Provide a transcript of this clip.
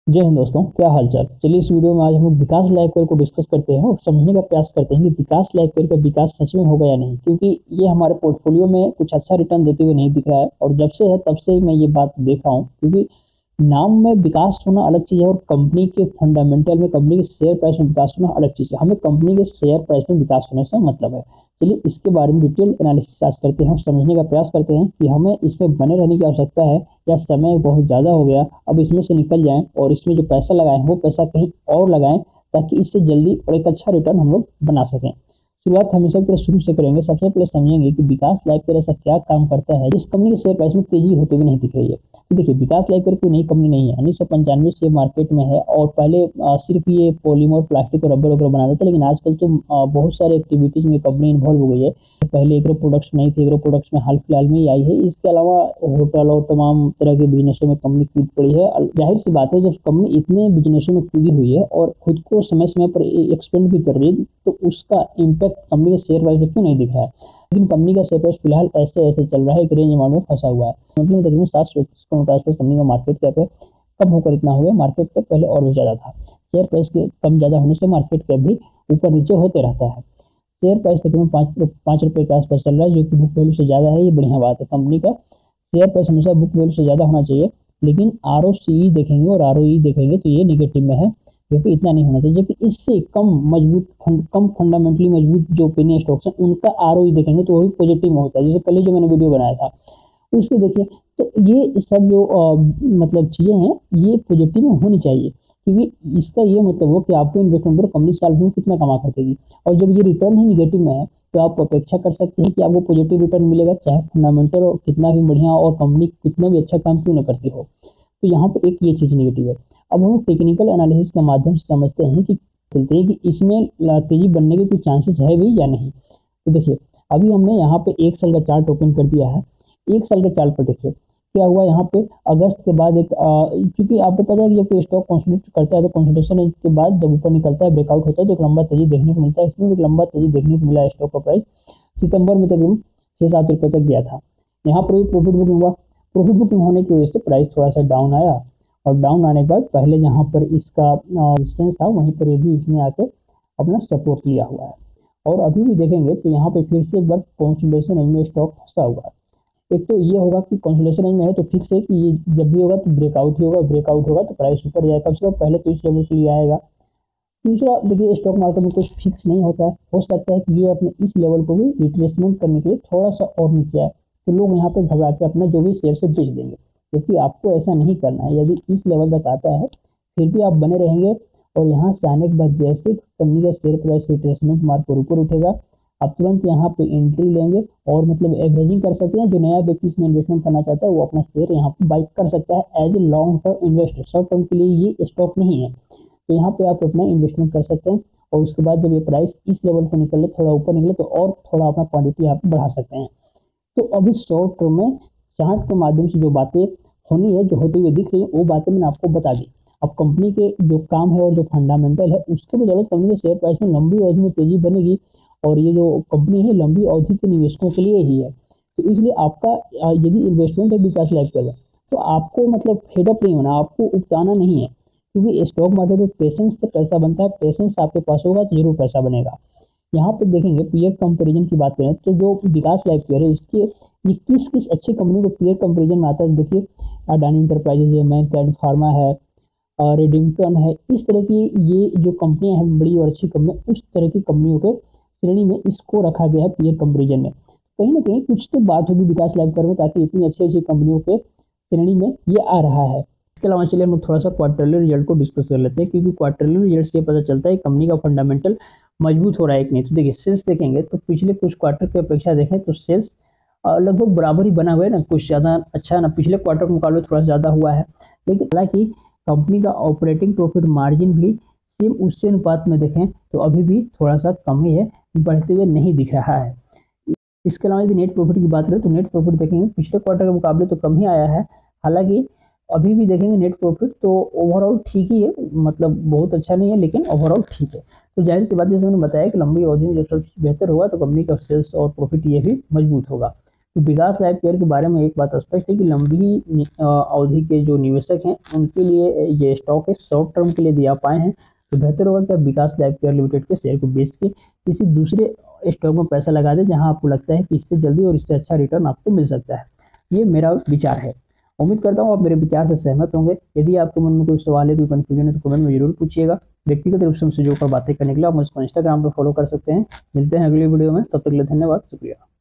जय हिंद दोस्तों, क्या हालचाल। चलिए इस वीडियो में आज हम लोग विकास लाइफ केयर को डिस्कस करते हैं और समझने का प्रयास करते हैं कि विकास लाइफ केयर का विकास सच में होगा या नहीं, क्योंकि ये हमारे पोर्टफोलियो में कुछ अच्छा रिटर्न देते हुए नहीं दिख रहा है। और जब से है तब से ही मैं ये बात देख रहा हूँ, क्योंकि नाम में विकास होना अलग चीज़ है और कंपनी के फंडामेंटल में, कंपनी के शेयर प्राइस में विकास होना अलग चीज़ है। हमें कंपनी के शेयर प्राइस में विकास होने से मतलब है। चलिए इसके बारे में डिटेल एनालिसिस आज करते हैं और समझने का प्रयास करते हैं कि हमें इसमें बने रहने की आवश्यकता है या समय बहुत ज़्यादा हो गया, अब इसमें से निकल जाएं और इसमें जो पैसा लगाएं वो पैसा कहीं और लगाएं, ताकि इससे जल्दी और एक अच्छा रिटर्न हम लोग बना सकें। शुरुआत हमेशा की तरह शुरू से करेंगे। सबसे पहले समझेंगे कि विकास लाइफ केयर ऐसा क्या काम करता है जिस कंपनी के शेयर प्राइस में तेजी होते हुए नहीं दिख रही है। तो देखिए, विकास लाइफ केयर कोई नई कंपनी नहीं है, 1995 से मार्केट में है और पहले सिर्फ ये पॉलीमर, प्लास्टिक और रबर वगैरह बनाता था, लेकिन आजकल तो बहुत सारे एक्टिविटीज में कंपनी इन्वॉल्व हो गई है। पहले एग्रो प्रोडक्ट्स नहीं थे, एग्रो प्रोडक्ट्स में हाल फिलहाल में ही आई है। इसके अलावा होटल और तमाम तरह के बिजनेसों में कंपनी कूद पड़ी है। जाहिर सी बात है, जब कंपनी इतने बिजनेसों में कूदी हुई है और खुद को समय समय पर एक्सपेंड भी कर रही है, तो उसका इम्पैक्ट कंपनी के शेयर प्राइस में क्यों नहीं दिख रहा है। लेकिन कंपनी का शेयर प्राइस फिलहाल ऐसे ऐसे चल रहा है, एक रेंज अमाउंट में फंसा हुआ है। मतलब तकरीबन 721 करोड़ के आसपास कंपनी का मार्केट कैप है। कम होकर इतना हो गया, मार्केट कैप पहले और भी ज्यादा था। शेयर प्राइस के कम ज्यादा होने से मार्केट कैप भी ऊपर नीचे होते रहता है। शेयर प्राइस तकरीबन पाँच रुपये के आसपास चल रहा है, जो कि बुक वैल्यू से ज़्यादा है। ये बढ़िया बात है। कंपनी का शेयर प्राइस हमेशा बुक वैल्यू से ज़्यादा होना चाहिए, लेकिन आरओसीई देखेंगे और आरओई देखेंगे तो ये निगेटिव में है, जो कि इतना नहीं होना चाहिए। जबकि इससे कम फंडामेंटली मजबूत जो पेनी स्टॉक्स हैं उनका आरओई देखेंगे तो वही पॉजिटिव में होता है। जैसे कल ही जो मैंने वीडियो बनाया था उसमें देखिए, तो ये सब जो मतलब चीज़ें हैं ये पॉजिटिव में होनी चाहिए, क्योंकि इसका ये मतलब हो कि आपको इन्वेस्टमेंट पर कंपनी साल में कितना कमा कर देगी। और जब ये रिटर्न ही निगेटिव में है तो आप अपेक्षा कर सकते हैं कि आपको पॉजिटिव रिटर्न मिलेगा, चाहे फंडामेंटल और कितना भी बढ़िया और कंपनी कितना भी अच्छा काम क्यों ना करती हो। तो यहाँ पे एक ये चीज़ निगेटिव है। अब हम टेक्निकल एनालिसिस के माध्यम से समझते हैं कि चलते हैं कि इसमें तेजी बनने के कुछ चांसेस है भी या नहीं। तो देखिए, अभी हमने यहाँ पे एक साल का चार्ट ओपन कर दिया है। एक साल के चार्ट पर देखिए क्या हुआ यहाँ पे। अगस्त के बाद एक क्योंकि आपको पता है कि जब कोई स्टॉक कंसोलिडेट करता है तो कंसोलिडेशन के बाद जब ऊपर निकलता है, ब्रेकआउट होता है, तो एक लंबा तेजी देखने को मिलता है। इसमें एक लंबा तेजी देखने को मिला। स्टॉक का प्राइस सितंबर में तकरीबन 6-7 रुपये तक गया था। यहाँ पर भी प्रॉफिट बुकिंग हुआ। प्रॉफिट बुकिंग होने की वजह से प्राइस थोड़ा सा डाउन आया, और डाउन आने के बाद पहले जहाँ पर इसका रेजिस्टेंस था वहीं पर भी इसने आकर अपना सपोर्ट लिया हुआ है। और अभी भी देखेंगे तो यहाँ पे फिर से एक बार कंसोलिडेशन रेंज में स्टॉक फंसा हुआ है। एक तो ये होगा कि कंसोलिडेशन रेंज में है तो फिक्स है कि ये जब भी होगा तो ब्रेकआउट ही होगा, ब्रेकआउट होगा तो प्राइस ऊपर जाएगा। कम से कम पहले तो इस लेवल के लिए आएगा। दूसरा देखिए, स्टॉक मार्केट में कुछ फिक्स नहीं होता है, हो सकता है कि ये अपने इस लेवल को भी रिट्रेसमेंट करने के लिए थोड़ा सा और नीचे आए, तो लोग यहाँ पे घबरा के अपना जो भी शेयर से बेच देंगे। क्योंकि आपको ऐसा नहीं करना है। यदि इस लेवल तक आता है फिर भी आप बने रहेंगे, और यहाँ से आने के बाद जैसे कंपनी का शेयर प्राइस रिट्रेसमेंट मार्क पर ऊपर उठेगा, आप तुरंत यहाँ पे एंट्री लेंगे और मतलब एवरेजिंग कर सकते हैं। जो नया व्यक्ति इसमें इन्वेस्टमेंट करना चाहता है वो अपना शेयर यहाँ पे बाई कर सकता है as a long term investor. Short term के लिए ये स्टॉक नहीं है, तो यहाँ पे आप अपना इन्वेस्टमेंट कर सकते हैं। और उसके बाद जब ये प्राइस इस लेवल को निकले, थोड़ा ऊपर निकले, तो और थोड़ा अपना क्वांटिटी यहाँ पे बढ़ा सकते हैं। तो अभी शॉर्ट टर्म में चार्ट के माध्यम से जो बातें होनी है, जो होती हुई दिख रही है, वो बातें मैंने आपको बता दी। अब कंपनी के जो काम है और जो फंडामेंटल है उसके बदौलत कंपनी के शेयर प्राइस में लंबी अवधि में तेजी बनेगी। और ये जो कंपनी है लंबी अवधि के निवेशकों के लिए ही है। तो इसलिए आपका यदि इन्वेस्टमेंट है विकास लाइफ केयर में, तो आपको मतलब फेडअप नहीं होना, आपको उकताना नहीं है। क्योंकि स्टॉक मार्केट में पेशेंस से पैसा बनता है। पेशेंस आपके पास होगा तो जरूर पैसा बनेगा। यहाँ पर देखेंगे पीयर कंपैरिजन की बात करें तो जो विकास लाइफ केयर है इसके ये किस किस अच्छी कंपनी को पीयर कंपैरिजन में आता है। देखिए, अडानी इंटरप्राइजेज है, मैनकाइंड फार्मा है, रेडिंगटन है, इस तरह की ये जो कंपनियां हैं बड़ी और अच्छी कंपनियां, उस तरह की कंपनियों के श्रेणी में इसको रखा गया है पीयर कंपैरिजन में। कहीं ना कहीं कुछ तो बात होगी विकास लाइफ केयर में, ताकि इतनी अच्छी अच्छी कंपनियों के श्रेणी में ये आ रहा है। इसके अलावा चलिए हम थोड़ा सा क्वार्टरली रिजल्ट को डिस्कस कर लेते हैं, क्योंकि क्वार्टरली रिजल्ट से पता चलता है कंपनी का फंडामेंटल मजबूत हो रहा है कि नहीं। तो देखिए, सेल्स देखेंगे तो पिछले कुछ क्वार्टर की अपेक्षा देखें तो सेल्स लगभग बराबर ही बना हुआ है, ना कुछ ज़्यादा अच्छा ना पिछले क्वार्टर के मुकाबले थोड़ा ज़्यादा हुआ है। लेकिन हालांकि कंपनी का ऑपरेटिंग प्रॉफिट मार्जिन भी सेम उससे अनुपात में देखें तो अभी भी थोड़ा सा कम ही है, बढ़ते हुए नहीं दिख रहा है। इसके अलावा यदि नेट प्रॉफिट की बात करें तो नेट प्रॉफिट देखेंगे पिछले क्वार्टर के मुकाबले तो कम ही आया है। हालांकि अभी भी देखेंगे नेट प्रॉफिट तो ओवरऑल ठीक ही है, मतलब बहुत अच्छा नहीं है लेकिन ओवरऑल ठीक है। तो जाहिर सी बात, जैसे मैंने बताया कि लंबी अवधि में जब सब चीज़ बेहतर होगा तो कंपनी का सेल्स और प्रॉफिट ये भी मजबूत होगा। तो विकास लाइफ केयर के बारे में एक बात स्पष्ट है कि लंबी अवधि के जो निवेशक हैं उनके लिए ये स्टॉक है, शॉर्ट टर्म के लिए दिया पाए हैं। तो बेहतर होगा कि आप विकास लाइफ केयर लिमिटेड के शेयर को बेच के किसी दूसरे स्टॉक में पैसा लगा दें जहां आपको लगता है कि इससे जल्दी और इससे अच्छा रिटर्न आपको मिल सकता है। ये मेरा विचार है। उम्मीद करता हूँ आप मेरे विचार से सहमत होंगे। यदि आपके मन में कोई सवाल है, कोई कन्फ्यूजन है तो कमेंट में जरूर पूछिएगा। व्यक्तिगत रूप से मुझसे जुड़कर बातें करने के लिए आप मुझको इंस्टाग्राम पर फॉलो कर सकते हैं। मिलते हैं अगली वीडियो में, तब तक के लिए धन्यवाद, शुक्रिया।